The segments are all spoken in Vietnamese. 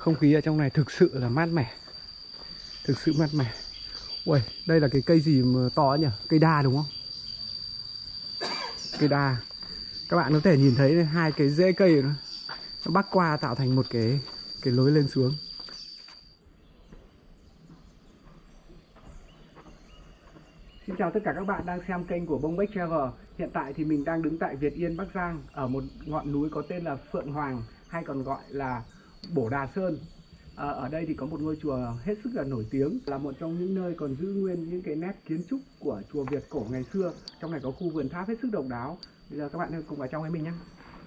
Không khí ở trong này thực sự là mát mẻ. Thực sự mát mẻ. Ui, đây là cái cây gì mà to nhỉ? Cây đa đúng không? Cây đa. Các bạn có thể nhìn thấy hai cái rễ cây nó bắc qua tạo thành một cái lối lên xuống. Xin chào tất cả các bạn đang xem kênh của Bông Bách Travel. Hiện tại thì mình đang đứng tại Việt Yên, Bắc Giang, ở một ngọn núi có tên là Phượng Hoàng, hay còn gọi là Bổ Đà Sơn. Ở đây thì có một ngôi chùa hết sức là nổi tiếng, là một trong những nơi còn giữ nguyên những cái nét kiến trúc của chùa Việt cổ ngày xưa. Trong này có khu vườn tháp hết sức độc đáo. Bây giờ các bạn cùng vào trong với mình nhé.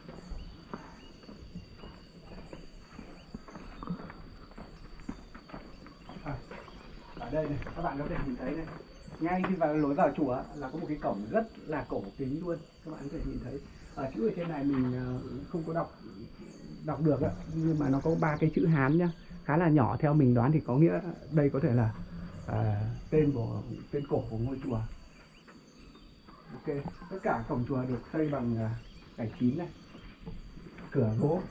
Ở đây này, các bạn có thể nhìn thấy này, ngay khi vào lối vào chùa là có một cái cổng rất là cổ kính luôn. Các bạn có thể nhìn thấy chữ ở trên này mình không có đọc được ạ, nhưng mà nó có 3 cái chữ Hán nhá, khá là nhỏ. Theo mình đoán thì có nghĩa đây có thể là tên cổ của ngôi chùa. Ok, tất cả cổng chùa được xây bằng gạch chín này, cửa gỗ.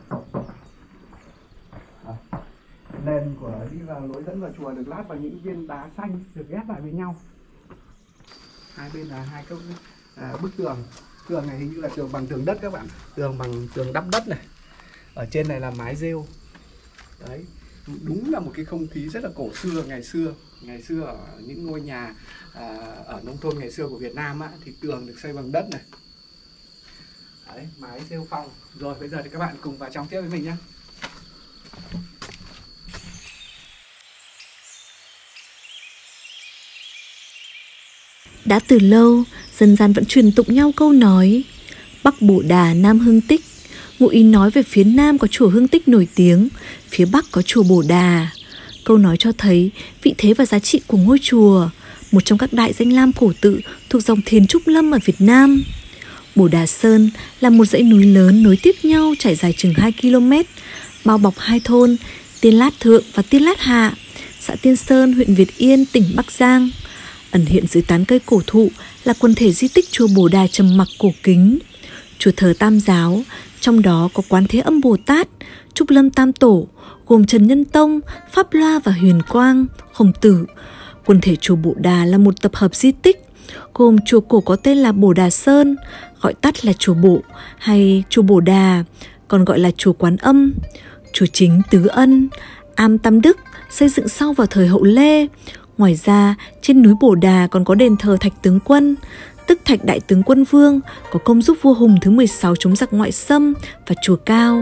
Nền của đi vào lối dẫn vào chùa được lát bằng những viên đá xanh được ghép lại với nhau. Hai bên là hai cái bức tường. Tường này hình như là tường bằng tường đất các bạn, tường bằng tường đắp đất này. Ở trên này là mái rêu. Đấy, đúng là một cái không khí rất là cổ xưa ngày xưa ở những ngôi nhà ở nông thôn ngày xưa của Việt Nam á, thì tường được xây bằng đất này. Đấy, mái rêu phong. Rồi bây giờ thì các bạn cùng vào trong tiếp với mình nhé. Đã từ lâu, dân gian vẫn truyền tụng nhau câu nói Bắc Bổ Đà, Nam Hương Tích. Ngụ ý nói về phía Nam có chùa Hương Tích nổi tiếng, phía Bắc có chùa Bổ Đà. Câu nói cho thấy vị thế và giá trị của ngôi chùa, một trong các đại danh lam cổ tự thuộc dòng Thiền Trúc Lâm ở Việt Nam. Bổ Đà Sơn là một dãy núi lớn nối tiếp nhau trải dài chừng 2 km, bao bọc hai thôn Tiên Lát Thượng và Tiên Lát Hạ, xã Tiên Sơn, huyện Việt Yên, tỉnh Bắc Giang. Ẩn hiện dưới tán cây cổ thụ là quần thể di tích chùa Bổ Đà trầm mặc cổ kính, chùa thờ Tam Giáo, trong đó có Quán Thế Âm Bồ Tát, Trúc Lâm Tam Tổ, gồm Trần Nhân Tông, Pháp Loa và Huyền Quang, Khổng Tử. Quần thể chùa Bổ Đà là một tập hợp di tích, gồm chùa cổ có tên là Bổ Đà Sơn, gọi tắt là chùa Bộ hay chùa Bổ Đà, còn gọi là chùa Quán Âm, chùa chính Tứ Ân, Am Tam Đức, xây dựng sau vào thời Hậu Lê. Ngoài ra, trên núi Bổ Đà còn có đền thờ Thạch Tướng Quân, tức Thạch Đại Tướng Quân Vương, có công giúp vua Hùng thứ 16 chống giặc ngoại xâm, và chùa Cao.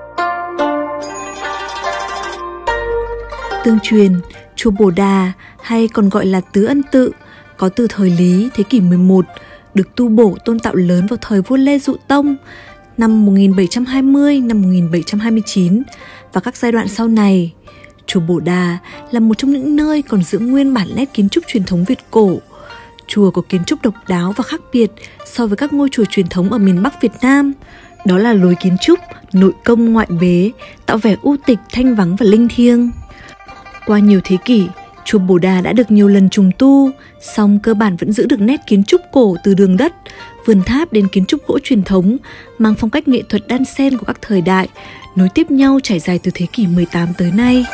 Tương truyền, chùa Bổ Đà hay còn gọi là Tứ Ân Tự có từ thời Lý thế kỷ 11, được tu bổ tôn tạo lớn vào thời vua Lê Dụ Tông năm 1720, năm 1729 và các giai đoạn sau này. Chùa Bổ Đà là một trong những nơi còn giữ nguyên bản nét kiến trúc truyền thống Việt cổ. Chùa có kiến trúc độc đáo và khác biệt so với các ngôi chùa truyền thống ở miền Bắc Việt Nam. Đó là lối kiến trúc, nội công ngoại bế, tạo vẻ u tịch, thanh vắng và linh thiêng. Qua nhiều thế kỷ, chùa Bổ Đà đã được nhiều lần trùng tu, song cơ bản vẫn giữ được nét kiến trúc cổ từ đường đất, vườn tháp đến kiến trúc gỗ truyền thống, mang phong cách nghệ thuật đan xen của các thời đại, nối tiếp nhau trải dài từ thế kỷ 18 tới nay.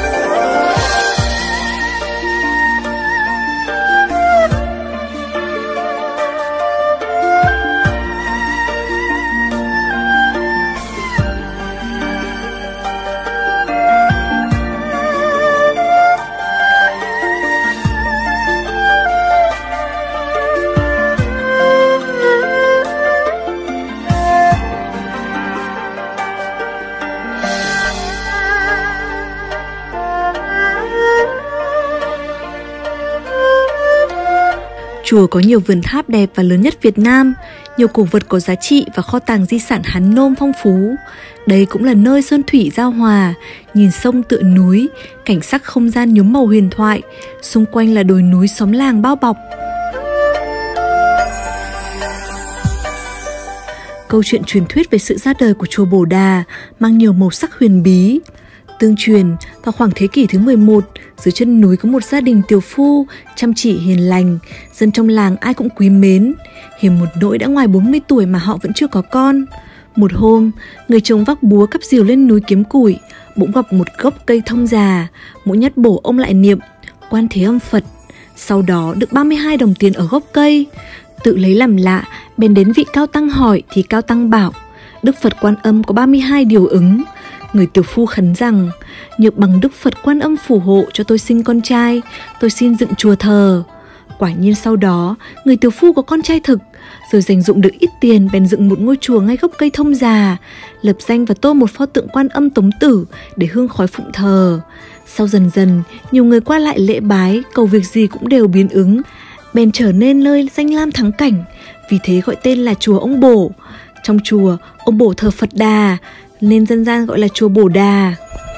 Chùa có nhiều vườn tháp đẹp và lớn nhất Việt Nam, nhiều cổ vật có giá trị và kho tàng di sản Hán Nôm phong phú. Đây cũng là nơi sơn thủy giao hòa, nhìn sông tựa núi, cảnh sắc không gian nhuốm màu huyền thoại, xung quanh là đồi núi xóm làng bao bọc. Câu chuyện truyền thuyết về sự ra đời của chùa Bổ Đà mang nhiều màu sắc huyền bí. Tương truyền, vào khoảng thế kỷ thứ 11, dưới chân núi có một gia đình tiều phu, chăm chỉ hiền lành, dân trong làng ai cũng quý mến. Hiềm một nỗi đã ngoài 40 tuổi mà họ vẫn chưa có con. Một hôm, người chồng vác búa cắp rìu lên núi kiếm củi, bỗng gặp một gốc cây thông già. Mỗi nhát bổ ông lại niệm Quan Thế Âm Phật. Sau đó được 32 đồng tiền ở gốc cây. Tự lấy làm lạ, bèn đến vị cao tăng hỏi thì cao tăng bảo Đức Phật Quan Âm có 32 điều ứng. Người tiểu phu khấn rằng nhược bằng Đức Phật Quan Âm phù hộ cho tôi sinh con trai, tôi xin dựng chùa thờ. Quả nhiên sau đó, người tiểu phu có con trai thực, rồi dành dụm được ít tiền bèn dựng một ngôi chùa ngay gốc cây thông già, lập danh và tô một pho tượng Quan Âm Tống Tử để hương khói phụng thờ. Sau dần dần, nhiều người qua lại lễ bái, cầu việc gì cũng đều biến ứng, bèn trở nên nơi danh lam thắng cảnh, vì thế gọi tên là chùa ông Bổ. Trong chùa, ông Bổ thờ Phật Đà, nên dân gian gọi là chùa Bổ Đà.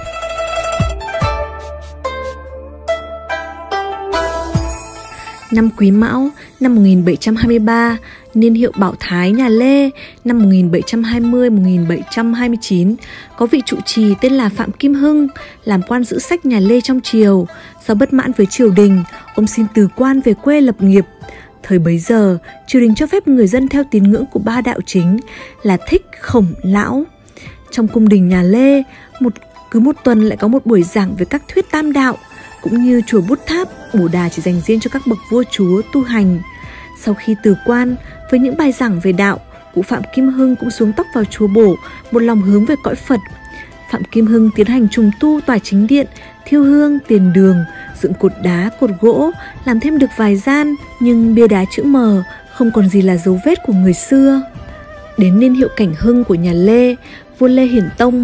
Năm Quý Mão, năm 1723, niên hiệu Bảo Thái nhà Lê, năm 1720-1729, có vị trụ trì tên là Phạm Kim Hưng, làm quan giữ sách nhà Lê trong triều. Do bất mãn với triều đình, ông xin từ quan về quê lập nghiệp. Thời bấy giờ, triều đình cho phép người dân theo tín ngưỡng của 3 đạo chính là Thích, Khổng, Lão. Trong cung đình nhà Lê, cứ một tuần lại có một buổi giảng về các thuyết tam đạo. Cũng như chùa Bút Tháp, Bồ Đà chỉ dành riêng cho các bậc vua chúa tu hành. Sau khi từ quan, với những bài giảng về đạo, cụ Phạm Kim Hưng cũng xuống tóc vào chùa Bổ, một lòng hướng về cõi Phật. Phạm Kim Hưng tiến hành trùng tu tòa chính điện, thiêu hương, tiền đường, dựng cột đá, cột gỗ, làm thêm được vài gian, nhưng bia đá chữ M không còn gì là dấu vết của người xưa. Đến niên hiệu Cảnh Hưng của nhà Lê, vua Lê Hiển Tông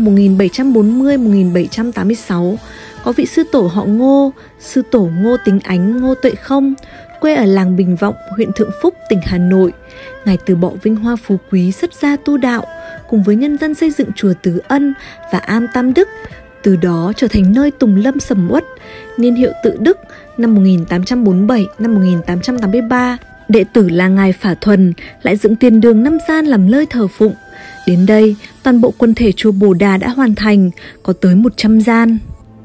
1740-1786, có vị sư tổ họ Ngô, sư tổ Ngô Tính Ánh, Ngô Tuệ Không, quê ở làng Bình Vọng, huyện Thượng Phúc, tỉnh Hà Nội. Ngài từ bỏ vinh hoa phú quý xuất gia tu đạo, cùng với nhân dân xây dựng chùa Tứ Ân và am Tam Đức, từ đó trở thành nơi tùng lâm sầm uất. Niên hiệu Tự Đức, năm 1847-1883, đệ tử là ngài Phả Thuần lại dựng tiền đường 5 gian làm nơi thờ phụng. Đến đây, toàn bộ quần thể chùa Bồ Đà đã hoàn thành, có tới 100 gian.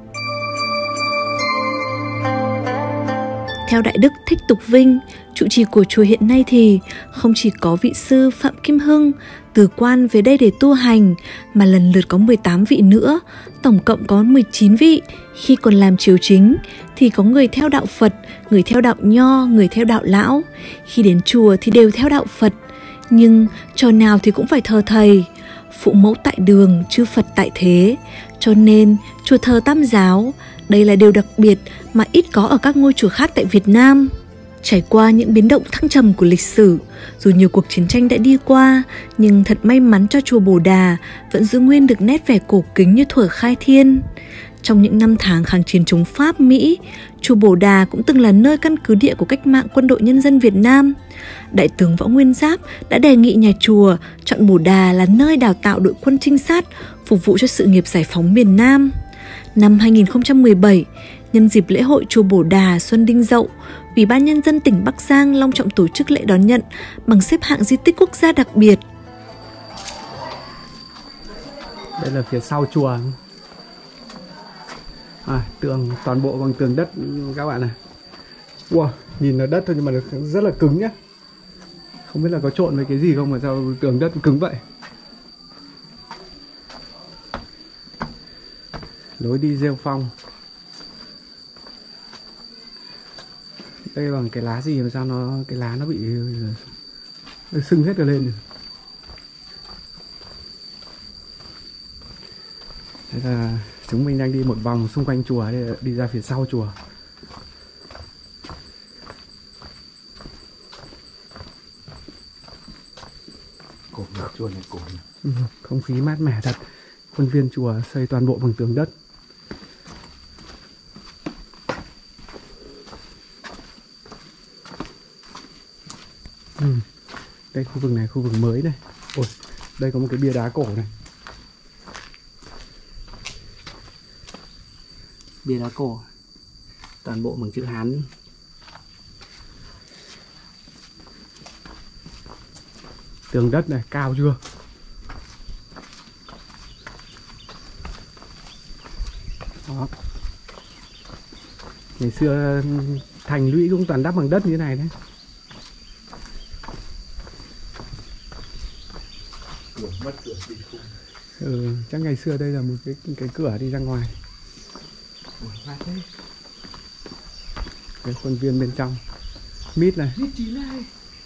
Theo Đại Đức Thích Tục Vinh, trụ trì của chùa hiện nay thì không chỉ có vị sư Phạm Kim Hưng từ quan về đây để tu hành, mà lần lượt có 18 vị nữa, tổng cộng có 19 vị. Khi còn làm triều chính thì có người theo đạo Phật, người theo đạo Nho, người theo đạo Lão. Khi đến chùa thì đều theo đạo Phật, nhưng trò nào thì cũng phải thờ thầy. Phụ mẫu tại đường, chư Phật tại thế. Cho nên chùa thờ Tam Giáo. Đây là điều đặc biệt mà ít có ở các ngôi chùa khác tại Việt Nam. Trải qua những biến động thăng trầm của lịch sử, dù nhiều cuộc chiến tranh đã đi qua, nhưng thật may mắn cho chùa Bồ Đà vẫn giữ nguyên được nét vẻ cổ kính như thuở khai thiên. Trong những năm tháng kháng chiến chống Pháp, Mỹ, chùa Bồ Đà cũng từng là nơi căn cứ địa của cách mạng Quân đội Nhân dân Việt Nam. Đại tướng Võ Nguyên Giáp đã đề nghị nhà chùa chọn Bồ Đà là nơi đào tạo đội quân trinh sát, phục vụ cho sự nghiệp giải phóng miền Nam. Năm 2017, nhân dịp lễ hội chùa Bồ Đà Xuân Đinh Dậu, Ủy ban Nhân dân tỉnh Bắc Giang long trọng tổ chức lễ đón nhận bằng xếp hạng di tích quốc gia đặc biệt. Đây là phía sau chùa. Tường toàn bộ bằng tường đất các bạn này. Wow, nhìn là đất thôi nhưng mà rất là cứng nhá. Không biết là có trộn với cái gì không mà sao tường đất cứng vậy. Lối đi rêu phong. Đây bằng cái lá gì mà sao cái lá nó bị sưng hết cả lên. Đây là chúng mình đang đi một vòng xung quanh chùa để đi ra phía sau chùa. Cổ chùa này cổ. Không khí mát mẻ thật. Khuôn viên chùa xây toàn bộ bằng tường đất. Đây khu vực này khu vực mới này. Ôi, đây có một cái bia đá cổ này. Bia đá cổ toàn bộ bằng chữ Hán. Tường đất này cao chưa? Đó. Ngày xưa thành lũy cũng toàn đắp bằng đất như thế này đấy. cửa mất cửa đi không. Chắc ngày xưa đây là một cái cửa đi ra ngoài. Cái khuôn viên bên trong. Mít này. Mít chín này.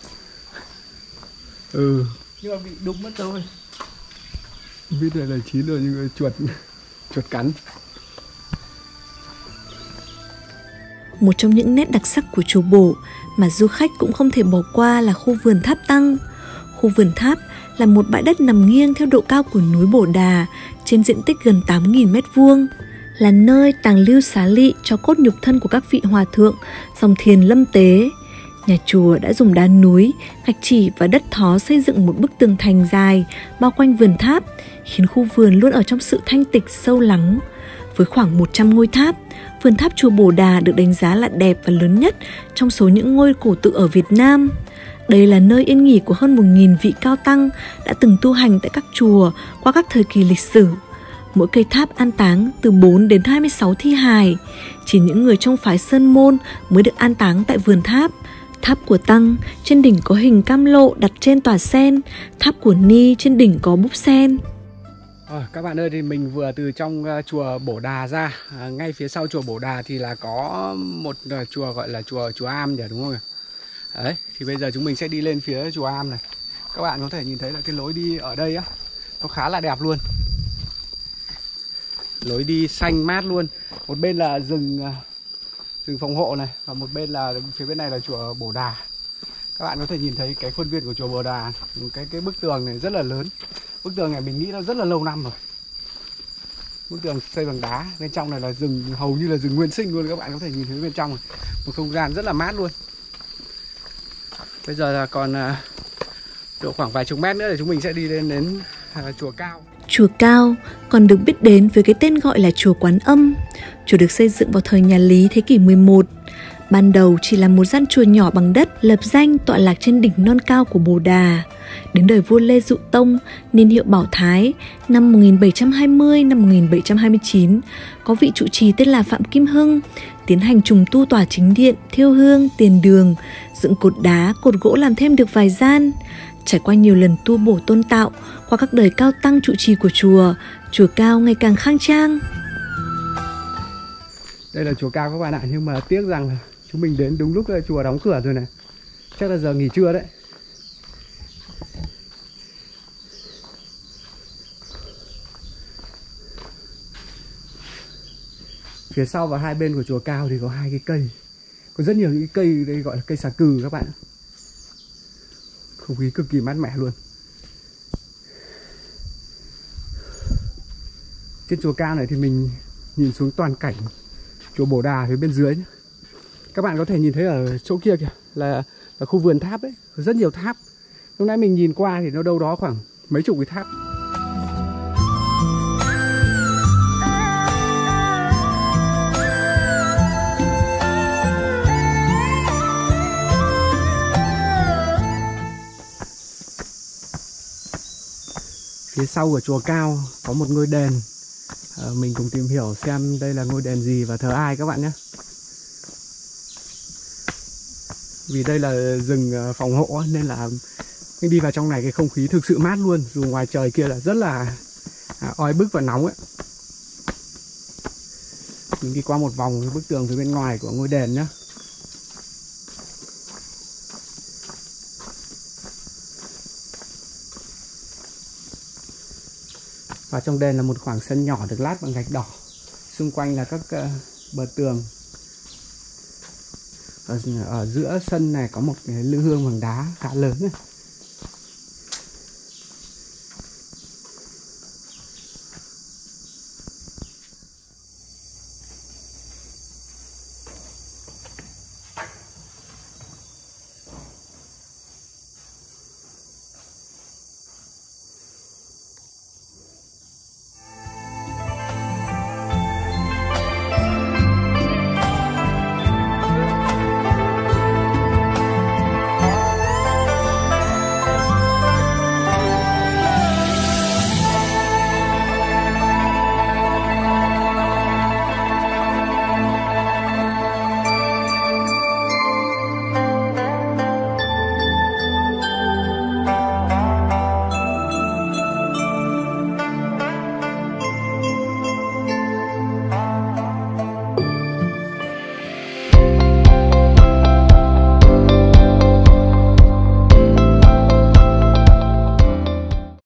Nhưng mà bị đụng mất rồi. Mít này là chín rồi nhưng mà chuột cắn. Một trong những nét đặc sắc của chùa Bổ mà du khách cũng không thể bỏ qua là khu vườn tháp Tăng. Khu vườn tháp là một bãi đất nằm nghiêng theo độ cao của núi Bổ Đà trên diện tích gần 8.000 m², là nơi tàng lưu xá lị cho cốt nhục thân của các vị hòa thượng dòng Thiền Lâm Tế. Nhà chùa đã dùng đá núi, gạch chỉ và đất thó xây dựng một bức tường thành dài bao quanh vườn tháp, khiến khu vườn luôn ở trong sự thanh tịch sâu lắng. Với khoảng 100 ngôi tháp, vườn tháp chùa Bổ Đà được đánh giá là đẹp và lớn nhất trong số những ngôi cổ tự ở Việt Nam. Đây là nơi yên nghỉ của hơn 1.000 vị cao tăng đã từng tu hành tại các chùa qua các thời kỳ lịch sử. Mỗi cây tháp an táng từ 4 đến 26 thi hài. Chỉ những người trong phái Sơn Môn mới được an táng tại vườn tháp. Tháp của Tăng trên đỉnh có hình cam lộ đặt trên tòa sen. Tháp của Ni trên đỉnh có búp sen. Các bạn ơi, thì mình vừa từ trong chùa Bổ Đà ra. Ngay phía sau chùa Bổ Đà thì là có một chùa gọi là chùa Am nhỉ, đúng không? Đấy, thì bây giờ chúng mình sẽ đi lên phía chùa Am này. Các bạn có thể nhìn thấy là cái lối đi ở đây á, nó khá là đẹp luôn. Lối đi xanh mát luôn. Một bên là rừng phòng hộ này, và một bên là phía bên này là chùa Bổ Đà. Các bạn có thể nhìn thấy cái khuôn viên của chùa Bổ Đà. Cái bức tường này rất là lớn. Bức tường này mình nghĩ nó rất là lâu năm rồi. Bức tường xây bằng đá. Bên trong này là rừng, hầu như là rừng nguyên sinh luôn. Các bạn có thể nhìn thấy bên trong này. Một không gian rất là mát luôn. Bây giờ là còn độ khoảng vài chục mét nữa để chúng mình sẽ đi lên đến chùa Cao. Chùa Cao còn được biết đến với cái tên gọi là chùa Quán Âm. Chùa được xây dựng vào thời nhà Lý thế kỷ 11. Ban đầu chỉ là một gian chùa nhỏ bằng đất, lập danh tọa lạc trên đỉnh non cao của Bồ Đà. Đến đời vua Lê Dụ Tông, niên hiệu Bảo Thái, năm 1720 năm 1729, có vị trụ trì tên là Phạm Kim Hưng, tiến hành trùng tu tòa chính điện, thiêu hương, tiền đường, dựng cột đá, cột gỗ làm thêm được vài gian. Trải qua nhiều lần tu bổ tôn tạo, qua các đời cao tăng trụ trì của chùa Cao ngày càng khang trang. Đây là chùa Cao các bạn ạ, nhưng mà tiếc rằng là chúng mình đến đúng lúc là chùa đóng cửa rồi này. Chắc là giờ nghỉ trưa đấy. Phía sau và hai bên của chùa Cao thì có hai cái cây. Có rất nhiều những cái cây đây gọi là cây xà cừ các bạn. Không khí cực kỳ mát mẻ luôn. Trên chùa Cao này thì mình nhìn xuống toàn cảnh chùa Bổ Đà phía bên dưới. Các bạn có thể nhìn thấy ở chỗ kia kìa là khu vườn tháp đấy, rất nhiều tháp. Lúc nãy mình nhìn qua thì nó đâu đó khoảng mấy chục cái tháp. Phía sau của chùa Cao có một ngôi đền. Mình cùng tìm hiểu xem đây là ngôi đền gì và thờ ai các bạn nhé. Vì đây là rừng phòng hộ nên là mình đi vào trong này cái không khí thực sự mát luôn. Dù ngoài trời kia là rất là oi bức và nóng ấy. Mình đi qua một vòng cái bức tường phía bên ngoài của ngôi đền nhé. Và trong đền là một khoảng sân nhỏ được lát bằng gạch đỏ. Xung quanh là các bờ tường. Ở giữa sân này có một cái lư hương bằng đá khá lớn này.